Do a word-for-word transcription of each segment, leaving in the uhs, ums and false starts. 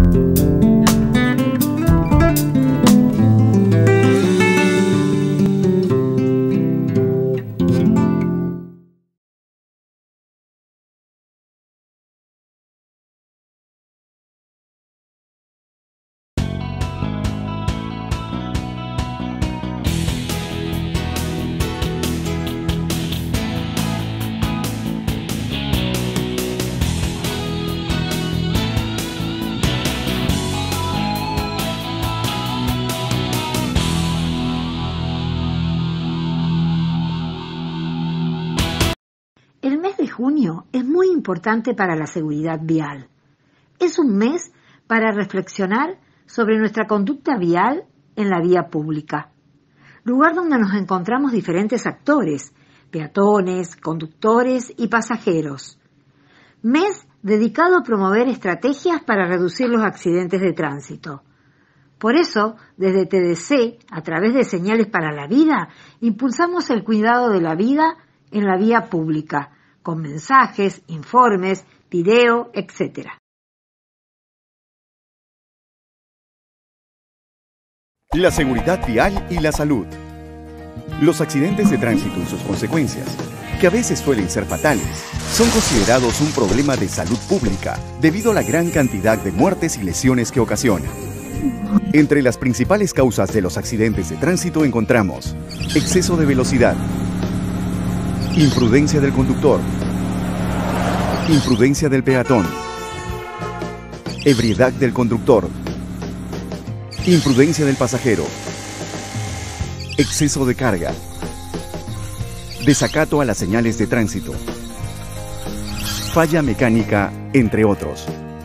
El mes de junio es muy importante para la seguridad vial. Es un mes para reflexionar sobre nuestra conducta vial en la vía pública, lugar donde nos encontramos diferentes actores, peatones, conductores y pasajeros. Mes dedicado a promover estrategias para reducir los accidentes de tránsito. Por eso, desde T D C, a través de Señales para la Vida, impulsamos el cuidado de la vida en la vía pública, con mensajes, informes, video, etcétera. La seguridad vial y la salud. Los accidentes de tránsito y sus consecuencias, que a veces suelen ser fatales, son considerados un problema de salud pública debido a la gran cantidad de muertes y lesiones que ocasionan. Entre las principales causas de los accidentes de tránsito encontramos exceso de velocidad, imprudencia del conductor, imprudencia del peatón, ebriedad del conductor, imprudencia del pasajero, exceso de carga, desacato a las señales de tránsito, falla mecánica, entre otros.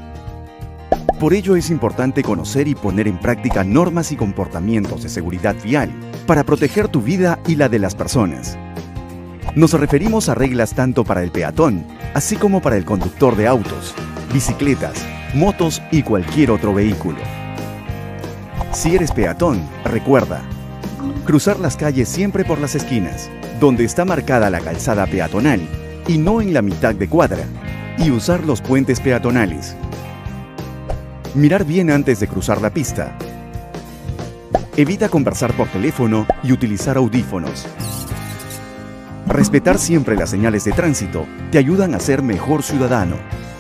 Por ello es importante conocer y poner en práctica normas y comportamientos de seguridad vial para proteger tu vida y la de las personas. Nos referimos a reglas tanto para el peatón, así como para el conductor de autos, bicicletas, motos y cualquier otro vehículo. Si eres peatón, recuerda, cruzar las calles siempre por las esquinas, donde está marcada la calzada peatonal, y no en la mitad de cuadra, y usar los puentes peatonales. Mirar bien antes de cruzar la pista. Evita conversar por teléfono y utilizar audífonos. Respetar siempre las señales de tránsito te ayudan a ser mejor ciudadano.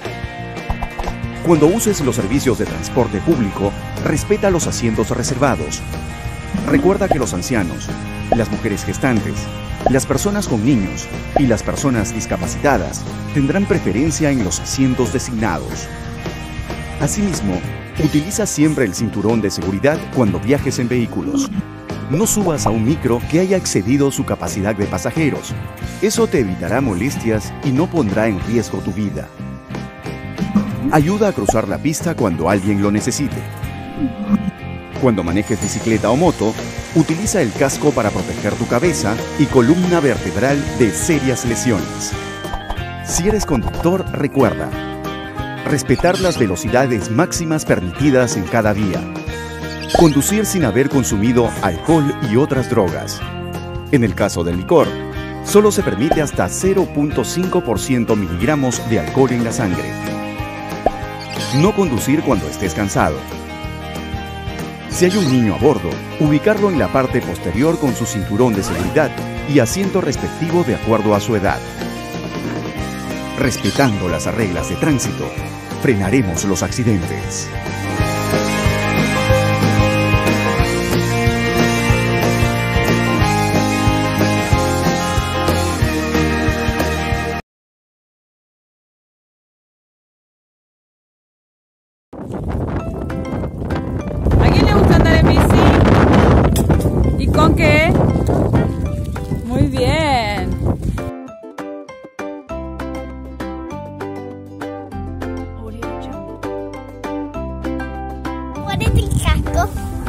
Cuando uses los servicios de transporte público, respeta los asientos reservados. Recuerda que los ancianos, las mujeres gestantes, las personas con niños y las personas discapacitadas tendrán preferencia en los asientos designados. Asimismo, utiliza siempre el cinturón de seguridad cuando viajes en vehículos. No subas a un micro que haya excedido su capacidad de pasajeros. Eso te evitará molestias y no pondrá en riesgo tu vida. Ayuda a cruzar la pista cuando alguien lo necesite. Cuando manejes bicicleta o moto, utiliza el casco para proteger tu cabeza y columna vertebral de serias lesiones. Si eres conductor, recuerda, respetar las velocidades máximas permitidas en cada vía. Conducir sin haber consumido alcohol y otras drogas. En el caso del licor, solo se permite hasta cero punto cinco por ciento miligramos de alcohol en la sangre. No conducir cuando estés cansado. Si hay un niño a bordo, ubicarlo en la parte posterior con su cinturón de seguridad y asiento respectivo de acuerdo a su edad. Respetando las reglas de tránsito, frenaremos los accidentes. ¿A quién le gusta andar en bici? ¿Y con qué? Muy bien. Ponete el casco.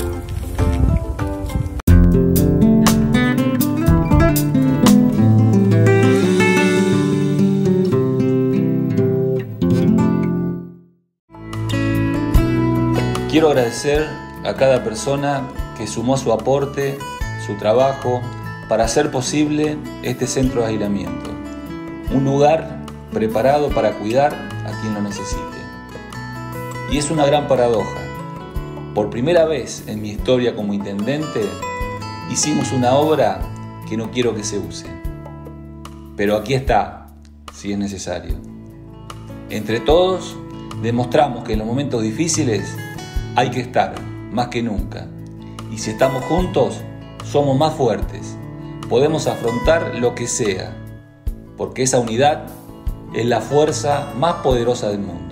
Quiero agradecer a cada persona que sumó su aporte, su trabajo, para hacer posible este centro de aislamiento. Un lugar preparado para cuidar a quien lo necesite. Y es una gran paradoja. Por primera vez en mi historia como intendente, hicimos una obra que no quiero que se use. Pero aquí está, si es necesario. Entre todos, demostramos que en los momentos difíciles hay que estar, más que nunca. Y si estamos juntos, somos más fuertes. Podemos afrontar lo que sea, porque esa unidad es la fuerza más poderosa del mundo.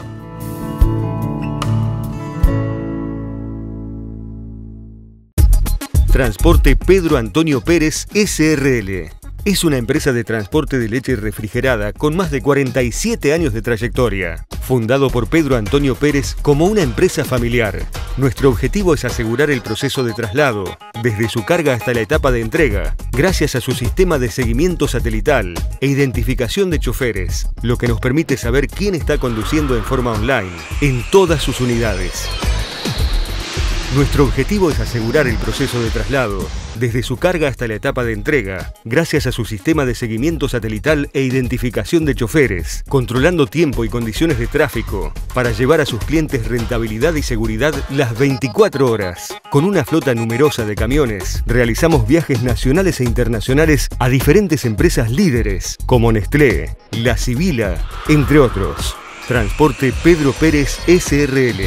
Transporte Pedro Antonio Pérez S R L es una empresa de transporte de leche refrigerada con más de cuarenta y siete años de trayectoria. Fundado por Pedro Antonio Pérez como una empresa familiar, nuestro objetivo es asegurar el proceso de traslado, desde su carga hasta la etapa de entrega, gracias a su sistema de seguimiento satelital e identificación de choferes, lo que nos permite saber quién está conduciendo en forma online en todas sus unidades. Nuestro objetivo es asegurar el proceso de traslado, desde su carga hasta la etapa de entrega, gracias a su sistema de seguimiento satelital e identificación de choferes, controlando tiempo y condiciones de tráfico, para llevar a sus clientes rentabilidad y seguridad las veinticuatro horas. Con una flota numerosa de camiones, realizamos viajes nacionales e internacionales a diferentes empresas líderes, como Nestlé, La Sibila, entre otros. Transporte Pedro Pérez S R L.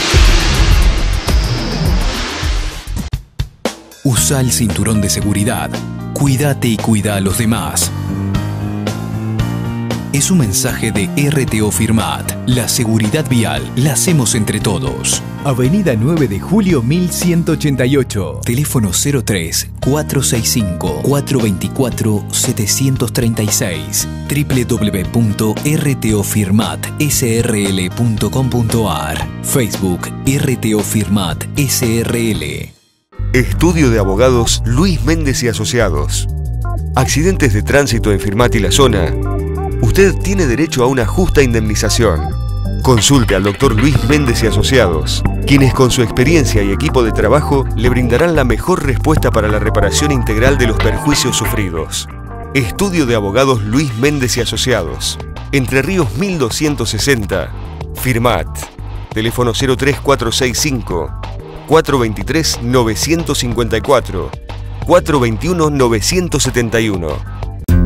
Usa el cinturón de seguridad. Cuídate y cuida a los demás. Es un mensaje de R T O Firmat. La seguridad vial la hacemos entre todos. Avenida nueve de julio mil ciento ochenta y ocho. Teléfono cero tres, cuatro seis cinco, cuatro dos cuatro, siete tres seis. doble u doble u doble u punto r t o firmat s r l punto com punto a r. Facebook R T O Firmat S R L. Estudio de Abogados Luis Méndez y Asociados. Accidentes de tránsito en Firmat y la zona. Usted tiene derecho a una justa indemnización. Consulte al doctor Luis Méndez y Asociados, quienes con su experiencia y equipo de trabajo le brindarán la mejor respuesta para la reparación integral de los perjuicios sufridos. Estudio de Abogados Luis Méndez y Asociados. Entre Ríos mil doscientos sesenta. Firmat. Teléfono cero tres cuatro seis cinco, cuatro dos tres, nueve cinco cuatro, cuatro dos uno, nueve siete uno.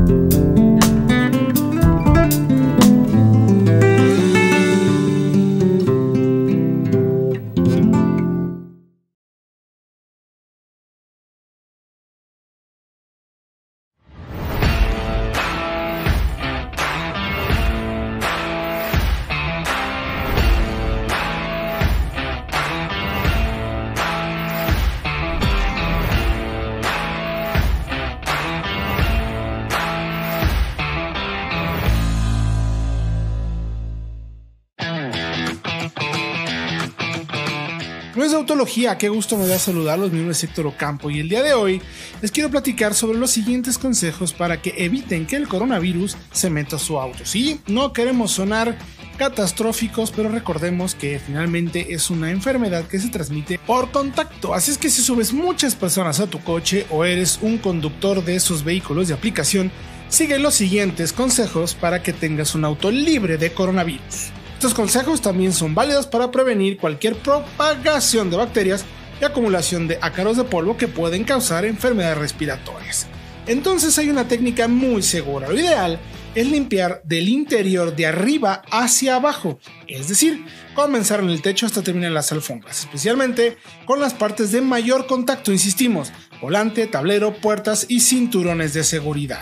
No es de autología, qué gusto me da saludarlos, mi nombre es Héctor Ocampo y el día de hoy les quiero platicar sobre los siguientes consejos para que eviten que el coronavirus se meta a su auto. Sí, no queremos sonar catastróficos, pero recordemos que finalmente es una enfermedad que se transmite por contacto, así es que si subes muchas personas a tu coche o eres un conductor de esos vehículos de aplicación, sigue los siguientes consejos para que tengas un auto libre de coronavirus. Estos consejos también son válidos para prevenir cualquier propagación de bacterias y acumulación de ácaros de polvo que pueden causar enfermedades respiratorias. Entonces hay una técnica muy segura. Lo ideal es limpiar del interior de arriba hacia abajo, es decir, comenzar en el techo hasta terminar en las alfombras, especialmente con las partes de mayor contacto, insistimos, volante, tablero, puertas y cinturones de seguridad.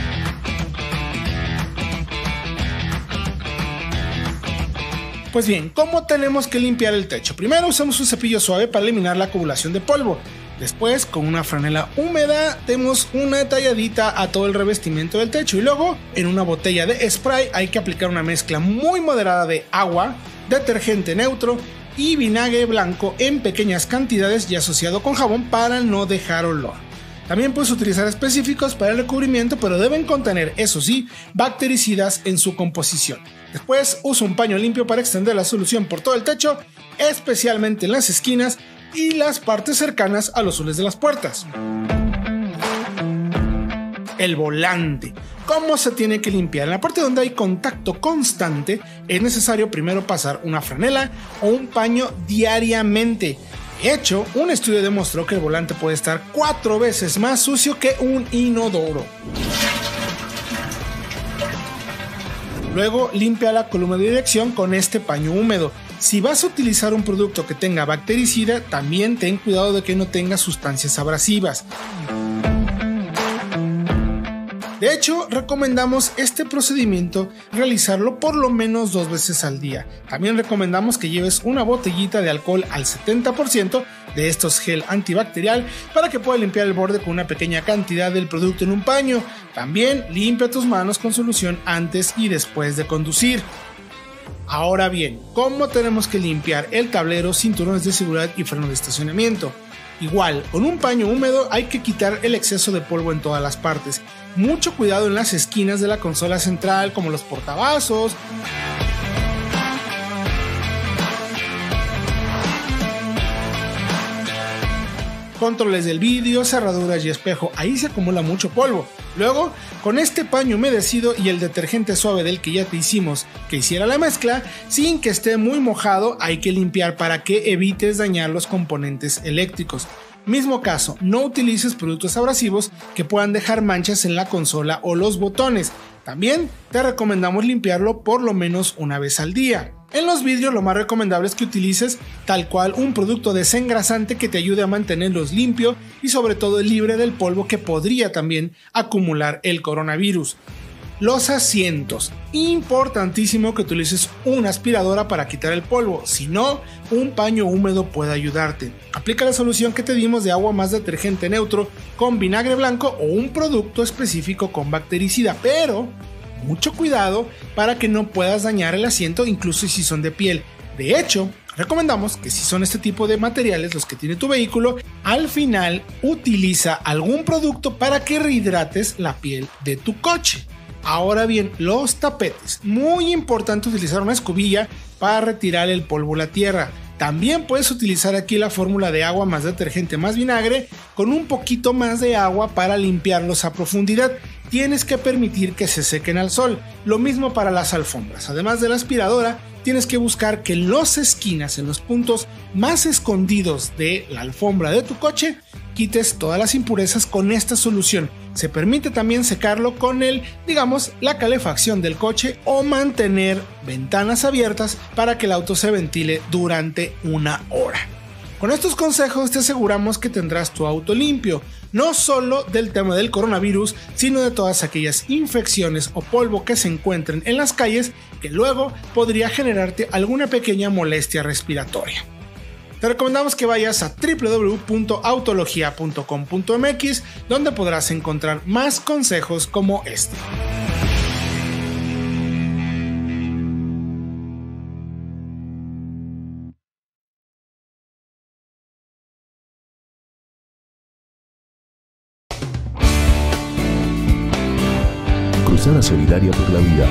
Pues bien, ¿cómo tenemos que limpiar el techo? Primero usamos un cepillo suave para eliminar la acumulación de polvo. Después, con una franela húmeda, demos una talladita a todo el revestimiento del techo. Y luego, en una botella de spray, hay que aplicar una mezcla muy moderada de agua, detergente neutro y vinagre blanco en pequeñas cantidades y asociado con jabón para no dejar olor. También puedes utilizar específicos para el recubrimiento, pero deben contener, eso sí, bactericidas en su composición. Después usa un paño limpio para extender la solución por todo el techo, especialmente en las esquinas y las partes cercanas a los soles de las puertas. el volante. ¿Cómo se tiene que limpiar? En la parte donde hay contacto constante es necesario primero pasar una franela o un paño diariamente. De hecho, un estudio demostró que el volante puede estar cuatro veces más sucio que un inodoro. Luego limpia la columna de dirección con este paño húmedo. Si vas a utilizar un producto que tenga bactericida, también ten cuidado de que no tenga sustancias abrasivas. De hecho, recomendamos este procedimiento realizarlo por lo menos dos veces al día. También recomendamos que lleves una botellita de alcohol al setenta por ciento de estos gel antibacterial para que puedas limpiar el borde con una pequeña cantidad del producto en un paño. También limpia tus manos con solución antes y después de conducir. Ahora bien, ¿cómo tenemos que limpiar el tablero, cinturones de seguridad y freno de estacionamiento? Igual, con un paño húmedo hay que quitar el exceso de polvo en todas las partes. Mucho cuidado en las esquinas de la consola central, como los portavasos. Controles del vidrio, cerraduras y espejo, ahí se acumula mucho polvo. Luego, con este paño humedecido y el detergente suave del que ya te hicimos que hiciera la mezcla, sin que esté muy mojado, hay que limpiar para que evites dañar los componentes eléctricos. Mismo caso, no utilices productos abrasivos que puedan dejar manchas en la consola o los botones. También te recomendamos limpiarlo por lo menos una vez al día. En los vidrios lo más recomendable es que utilices tal cual un producto desengrasante que te ayude a mantenerlos limpios y sobre todo libre del polvo que podría también acumular el coronavirus. Los asientos, importantísimo que utilices una aspiradora para quitar el polvo, si no, un paño húmedo puede ayudarte. Aplica la solución que te dimos de agua más detergente neutro con vinagre blanco o un producto específico con bactericida, pero mucho cuidado para que no puedas dañar el asiento incluso si son de piel. De hecho, recomendamos que si son este tipo de materiales los que tiene tu vehículo, al final utiliza algún producto para que rehidrates la piel de tu coche. Ahora bien, los tapetes. Muy importante utilizar una escobilla para retirar el polvo a la tierra. También puedes utilizar aquí la fórmula de agua más detergente más vinagre con un poquito más de agua para limpiarlos a profundidad. Tienes que permitir que se sequen al sol. Lo mismo para las alfombras. Además de la aspiradora, tienes que buscar que en las esquinas, en los puntos más escondidos de la alfombra de tu coche, quites todas las impurezas con esta solución. Se permite también secarlo con el, digamos, la calefacción del coche o mantener ventanas abiertas para que el auto se ventile durante una hora. Con estos consejos te aseguramos que tendrás tu auto limpio, no solo del tema del coronavirus, sino de todas aquellas infecciones o polvo que se encuentren en las calles que luego podría generarte alguna pequeña molestia respiratoria. Te recomendamos que vayas a doble u doble u doble u punto autologia punto com punto m x, donde podrás encontrar más consejos como este. Cruzada Solidaria por la Vida.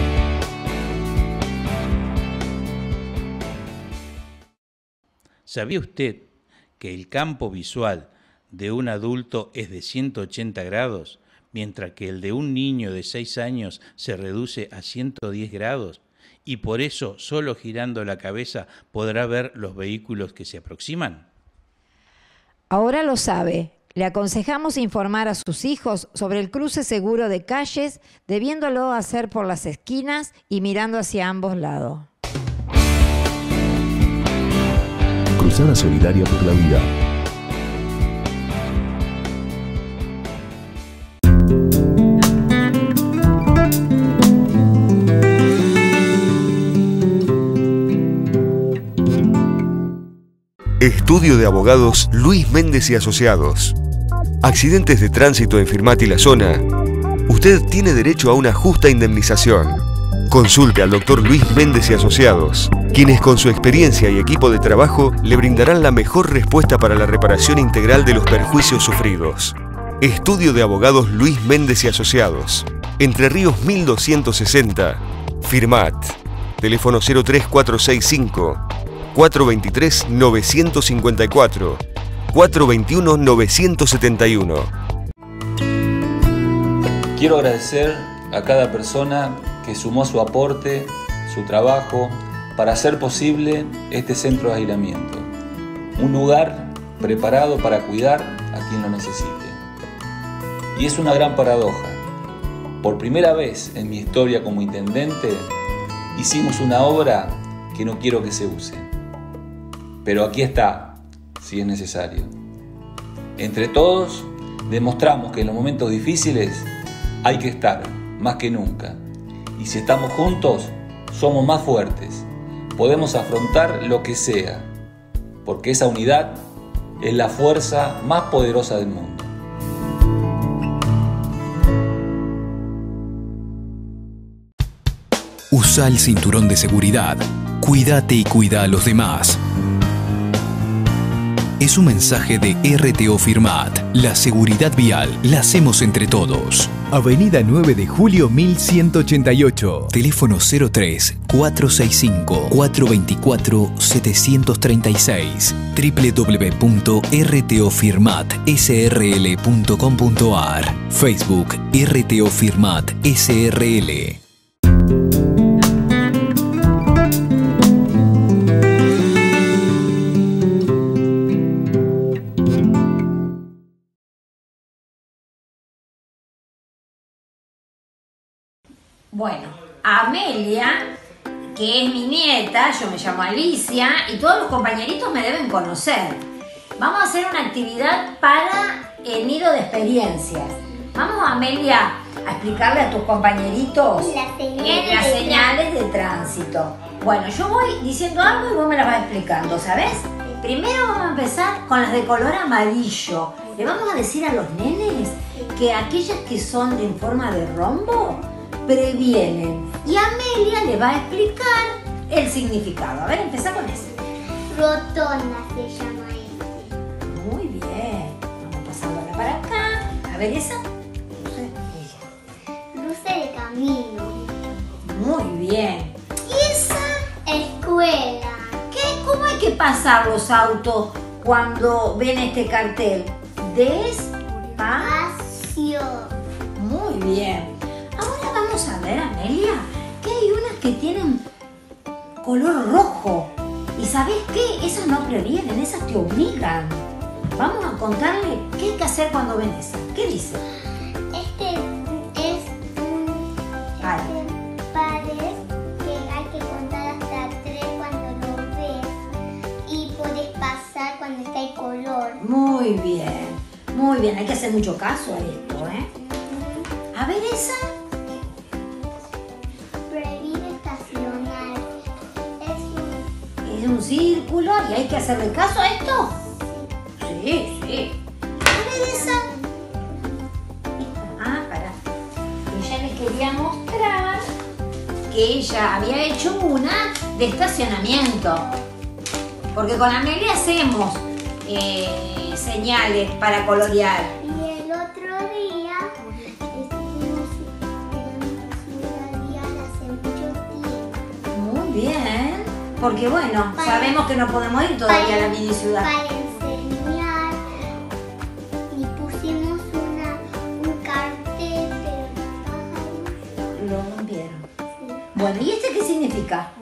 ¿Sabía usted que el campo visual de un adulto es de ciento ochenta grados, mientras que el de un niño de seis años se reduce a ciento diez grados? Y por eso, solo girando la cabeza podrá ver los vehículos que se aproximan. Ahora lo sabe. Le aconsejamos informar a sus hijos sobre el cruce seguro de calles, debiéndolo hacer por las esquinas y mirando hacia ambos lados. Cruzada Solidaria por la Vida. Estudio de Abogados Luis Méndez y Asociados. Accidentes de tránsito en Firmat y la zona. Usted tiene derecho a una justa indemnización. Consulte al doctor Luis Méndez y Asociados, quienes con su experiencia y equipo de trabajo le brindarán la mejor respuesta para la reparación integral de los perjuicios sufridos. Estudio de Abogados Luis Méndez y Asociados. Entre Ríos mil doscientos sesenta. Firmat. Teléfono cero tres cuatro seis cinco, cuatro dos tres, nueve cinco cuatro, cuatro dos uno, nueve siete uno. Quiero agradecer a cada persona que sumó su aporte, su trabajo, para hacer posible este centro de aislamiento. Un lugar preparado para cuidar a quien lo necesite. Y es una gran paradoja. Por primera vez en mi historia como intendente, hicimos una obra que no quiero que se use. Pero aquí está, si es necesario. Entre todos, demostramos que en los momentos difíciles hay que estar, más que nunca. Y si estamos juntos, somos más fuertes. Podemos afrontar lo que sea, porque esa unidad es la fuerza más poderosa del mundo. Usa el cinturón de seguridad. Cuídate y cuida a los demás. Es un mensaje de R T O Firmat. La seguridad vial la hacemos entre todos. Avenida nueve de Julio mil ciento ochenta y ocho. Teléfono cero tres, cuatro seis cinco, cuatro dos cuatro, siete tres seis. doble u doble u doble u punto r t o firmat s r l punto com punto a r. Facebook R T O Firmat S R L. Bueno, Amelia, que es mi nieta, yo me llamo Alicia y todos los compañeritos me deben conocer. Vamos a hacer una actividad para el nido de experiencias. Vamos, Amelia, a explicarle a tus compañeritos las señales, eh, las de, señales de tránsito. Bueno, yo voy diciendo algo y vos me las vas explicando, ¿sabes? Primero vamos a empezar con las de color amarillo. Le vamos a decir a los nenes que aquellas que son en forma de rombo previenen. Y Amelia le va a explicar el significado. A ver, empezá con eso. Rotonda se llama este. Muy bien. Vamos pasándola para acá. A ver, esa. Luces de camino. Muy bien. ¿Y esa? Escuela. ¿Qué? ¿Cómo hay que pasar los autos cuando ven este cartel? Despacio. Muy bien. Ahora vamos a ver, Amelia, que hay unas que tienen color rojo. ¿Y sabes qué? Esas no previenen, esas te obligan. Vamos a contarle qué hay que hacer cuando ven esas. ¿Qué dice? Este es un Vale. pares que hay que contar hasta tres cuando lo ves y puedes pasar cuando está el color. Muy bien, muy bien. Hay que hacer mucho caso a esto, ¿eh? A ver esa. Prohibido estacionar. Es un... Es un círculo y hay que hacerle caso a esto. Sí, sí. A ver esa. Ah, para. Ella les quería mostrar que ella había hecho una de estacionamiento. Porque con Amelia hacemos eh, señales para colorear. Y el otro día estuvimos en la vial hace mucho tiempo. Muy bien. Porque bueno, Para- sabemos que no podemos ir todavía a la mini ciudad. Para enseñar y pusimos una, un cartel, pero Lo rompieron. sí. Bueno, ¿y este qué significa?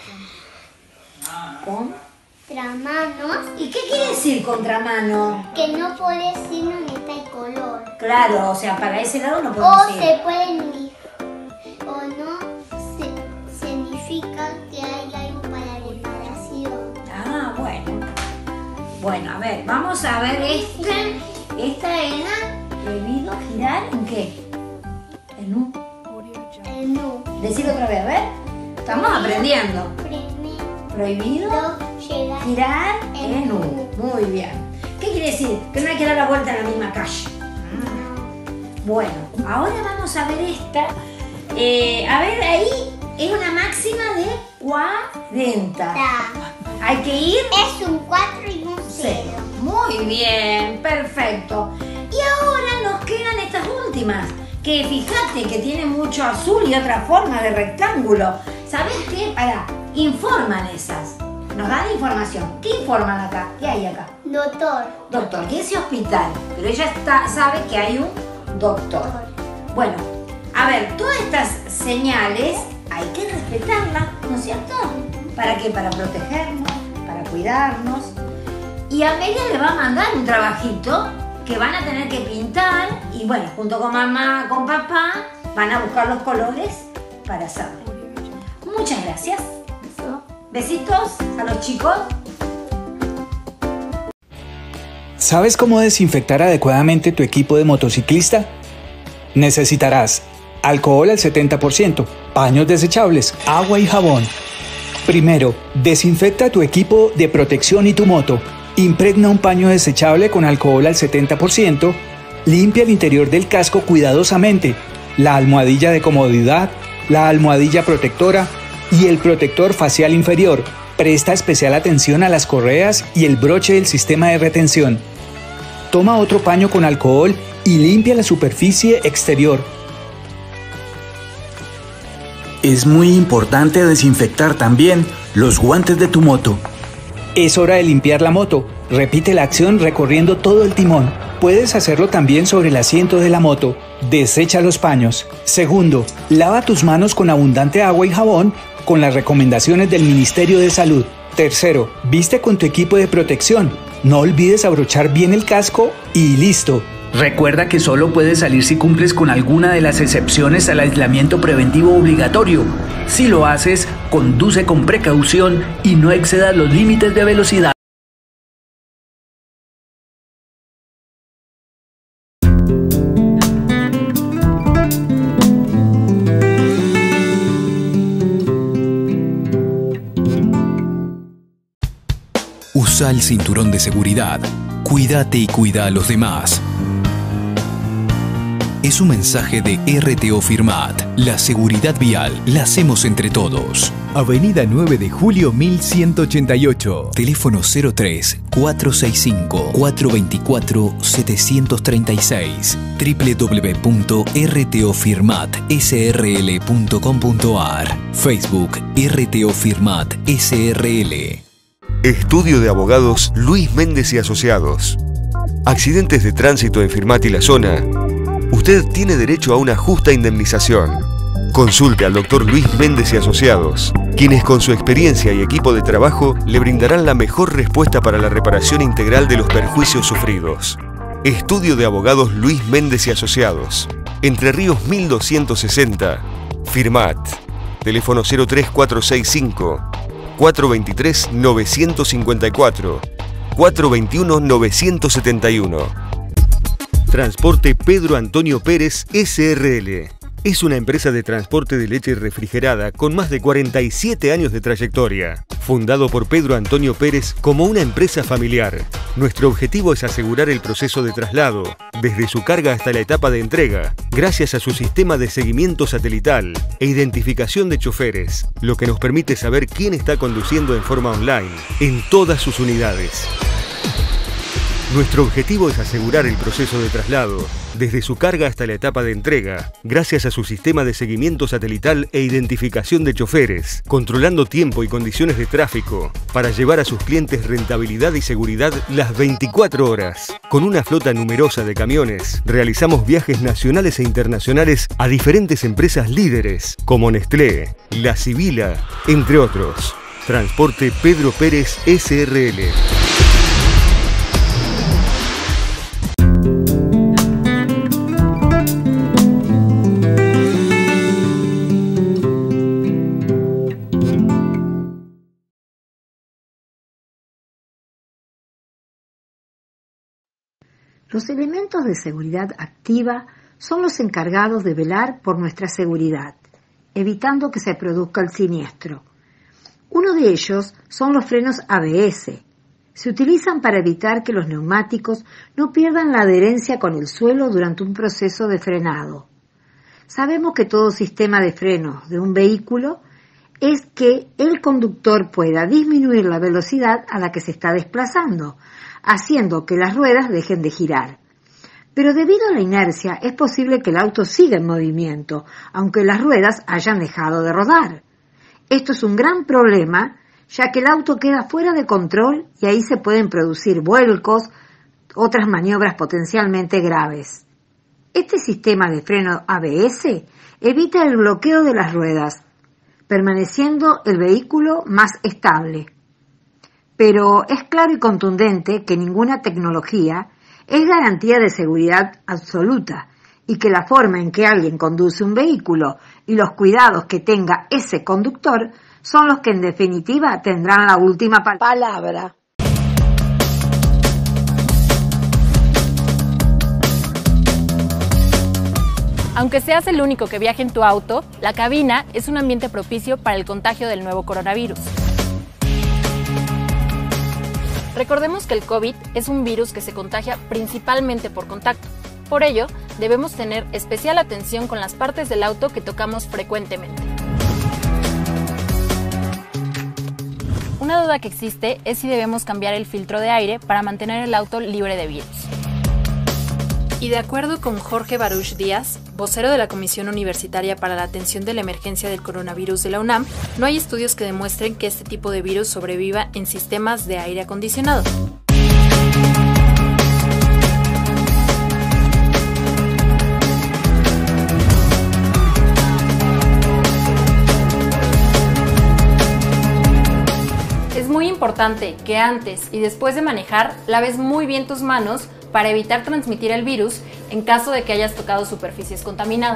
Con... Contramanos, ¿Y qué quiere decir contramano? que no podés ir donde está el color. Claro, o sea, para ese lado no O podemos ir. se pueden ir. O no se- significa que hay algo para reparación. Ah, bueno. Bueno, a ver, vamos a ver este. Esta era prohibido girar en qué? En U. El no. Decirlo otra vez, a ver. Estamos aprendiendo. Primero Prohibido llegar girar en en U. U. Muy bien. ¿Qué quiere decir? Que no hay que dar la vuelta en la misma calle. Bueno, ahora vamos a ver esta. Eh, a ver, ahí es una máxima de cuarenta. Ta. Hay que ir Es un cuatro y un cero. cero. Muy bien, perfecto. Y ahora nos quedan estas últimas, que fíjate que tienen mucho azul y otra forma de rectángulo. ¿Sabes qué? Pará, informan esas. Nos dan información. ¿Qué informan acá? ¿Qué hay acá? Doctor. Doctor, que es hospital, pero ella está, sabe que hay un doctor. Bueno, a ver, todas estas señales hay que respetarlas, ¿no es cierto? ¿Para qué? Para protegernos, para cuidarnos. Y Amelia le va a mandar un trabajito que van a tener que pintar y bueno, junto con mamá, con papá, van a buscar los colores para hacerlo. Muchas gracias. Besitos a los chicos. ¿Sabes cómo desinfectar adecuadamente tu equipo de motociclista? Necesitarás alcohol al setenta por ciento, paños desechables, agua y jabón. Primero, desinfecta tu equipo de protección y tu moto. Impregna un paño desechable con alcohol al setenta por ciento. Limpia el interior del casco cuidadosamente, la almohadilla de comodidad, la almohadilla protectora y el protector facial inferior. Presta especial atención a las correas y el broche del sistema de retención. Toma otro paño con alcohol y limpia la superficie exterior. Es muy importante desinfectar también los guantes de tu moto. Es hora de limpiar la moto. Repite la acción recorriendo todo el timón. Puedes hacerlo también sobre el asiento de la moto. Desecha los paños. Segundo, lava tus manos con abundante agua y jabón con las recomendaciones del Ministerio de Salud. Tercero, viste con tu equipo de protección. No olvides abrochar bien el casco y listo. Recuerda que solo puedes salir si cumples con alguna de las excepciones al aislamiento preventivo obligatorio. Si lo haces, conduce con precaución y no excedas los límites de velocidad. Usa el cinturón de seguridad. Cuídate y cuida a los demás. Es un mensaje de R T O Firmat. La seguridad vial la hacemos entre todos. Avenida nueve de Julio mil ciento ochenta y ocho. Teléfono cero tres, cuatro seis cinco, cuatro dos cuatro, siete tres seis. doble u doble u doble u punto r t o firmat s r l punto com punto a r. Facebook R T O Firmat S R L. Estudio de Abogados Luis Méndez y Asociados. Accidentes de tránsito en Firmat y la zona. Usted tiene derecho a una justa indemnización. Consulte al doctor Luis Méndez y Asociados, quienes con su experiencia y equipo de trabajo le brindarán la mejor respuesta para la reparación integral de los perjuicios sufridos. Estudio de Abogados Luis Méndez y Asociados. Entre Ríos mil doscientos sesenta. Firmat. Teléfono cero tres cuatro seis cinco, cuatro dos tres, nueve cinco cuatro, cuatro dos uno, nueve siete uno. Transporte Pedro Antonio Pérez S R L. Es una empresa de transporte de leche refrigerada con más de cuarenta y siete años de trayectoria. Fundado por Pedro Antonio Pérez como una empresa familiar. Nuestro objetivo es asegurar el proceso de traslado, desde su carga hasta la etapa de entrega, gracias a su sistema de seguimiento satelital e identificación de choferes, lo que nos permite saber quién está conduciendo en forma online en todas sus unidades. Nuestro objetivo es asegurar el proceso de traslado, desde su carga hasta la etapa de entrega, gracias a su sistema de seguimiento satelital e identificación de choferes, controlando tiempo y condiciones de tráfico, para llevar a sus clientes rentabilidad y seguridad las veinticuatro horas. Con una flota numerosa de camiones, realizamos viajes nacionales e internacionales a diferentes empresas líderes, como Nestlé, La Sibila, entre otros. Transporte Pedro Pérez S R L. Los elementos de seguridad activa son los encargados de velar por nuestra seguridad, evitando que se produzca el siniestro. Uno de ellos son los frenos A B S. Se utilizan para evitar que los neumáticos no pierdan la adherencia con el suelo durante un proceso de frenado. Sabemos que todo sistema de frenos de un vehículo es que el conductor pueda disminuir la velocidad a la que se está desplazando, haciendo que las ruedas dejen de girar. Pero debido a la inercia es posible que el auto siga en movimiento, aunque las ruedas hayan dejado de rodar. Esto es un gran problema, ya que el auto queda fuera de control y ahí se pueden producir vuelcos, otras maniobras potencialmente graves. Este sistema de freno A B S evita el bloqueo de las ruedas, permaneciendo el vehículo más estable. Pero es claro y contundente que ninguna tecnología es garantía de seguridad absoluta y que la forma en que alguien conduce un vehículo y los cuidados que tenga ese conductor son los que en definitiva tendrán la última palabra. Aunque seas el único que viaje en tu auto, la cabina es un ambiente propicio para el contagio del nuevo coronavirus. Recordemos que el COVID es un virus que se contagia principalmente por contacto. Por ello, debemos tener especial atención con las partes del auto que tocamos frecuentemente. Una duda que existe es si debemos cambiar el filtro de aire para mantener el auto libre de virus. Y de acuerdo con Jorge Baruch Díaz, vocero de la Comisión Universitaria para la Atención de la Emergencia del Coronavirus de la UNAM, no hay estudios que demuestren que este tipo de virus sobreviva en sistemas de aire acondicionado. Es muy importante que antes y después de manejar laves muy bien tus manos para evitar transmitir el virus en caso de que hayas tocado superficies contaminadas.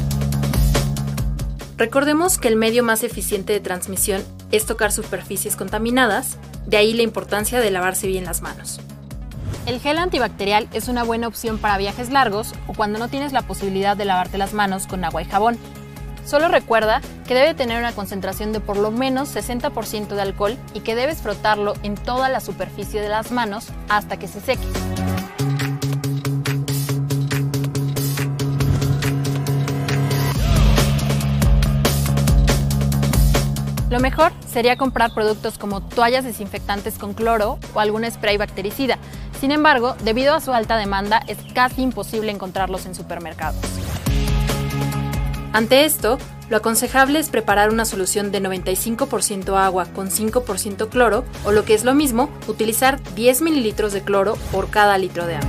Recordemos que el medio más eficiente de transmisión es tocar superficies contaminadas, de ahí la importancia de lavarse bien las manos. El gel antibacterial es una buena opción para viajes largos o cuando no tienes la posibilidad de lavarte las manos con agua y jabón. Solo recuerda que debe tener una concentración de por lo menos sesenta por ciento de alcohol y que debes frotarlo en toda la superficie de las manos hasta que se seque. Lo mejor sería comprar productos como toallas desinfectantes con cloro o algún spray bactericida. Sin embargo, debido a su alta demanda, es casi imposible encontrarlos en supermercados. Ante esto, lo aconsejable es preparar una solución de noventa y cinco por ciento agua con cinco por ciento cloro o, lo que es lo mismo, utilizar diez mililitros de cloro por cada litro de agua.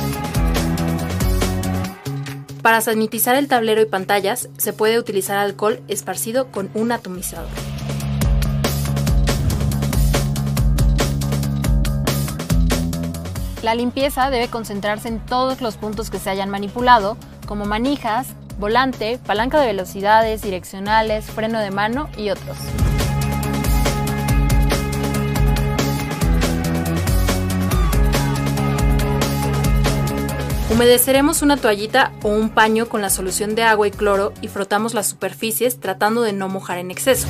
Para sanitizar el tablero y pantallas, se puede utilizar alcohol esparcido con un atomizador. La limpieza debe concentrarse en todos los puntos que se hayan manipulado, como manijas, volante, palanca de velocidades, direccionales, freno de mano y otros. Humedeceremos una toallita o un paño con la solución de agua y cloro y frotamos las superficies tratando de no mojar en exceso.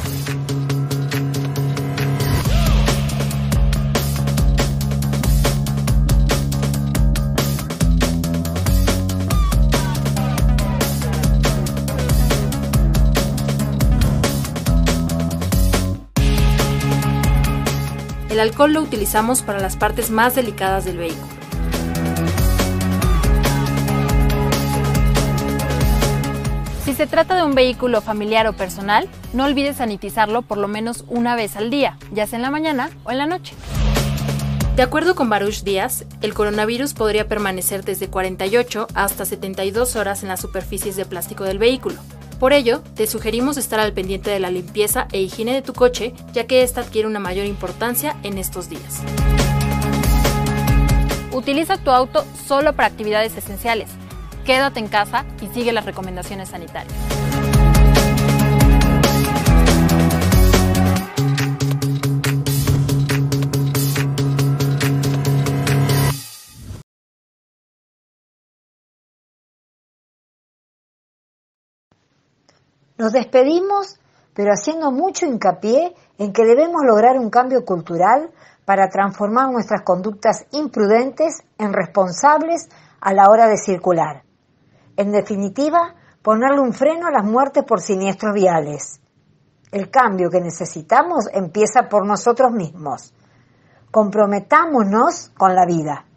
El alcohol lo utilizamos para las partes más delicadas del vehículo. Si se trata de un vehículo familiar o personal, no olvides sanitizarlo por lo menos una vez al día, ya sea en la mañana o en la noche. De acuerdo con Baruch Díaz, el coronavirus podría permanecer desde cuarenta y ocho hasta setenta y dos horas en las superficies de plástico del vehículo. Por ello, te sugerimos estar al pendiente de la limpieza e higiene de tu coche, ya que esta adquiere una mayor importancia en estos días. Utiliza tu auto solo para actividades esenciales. Quédate en casa y sigue las recomendaciones sanitarias. Nos despedimos, pero haciendo mucho hincapié en que debemos lograr un cambio cultural para transformar nuestras conductas imprudentes en responsables a la hora de circular. En definitiva, ponerle un freno a las muertes por siniestros viales. El cambio que necesitamos empieza por nosotros mismos. Comprometámonos con la vida.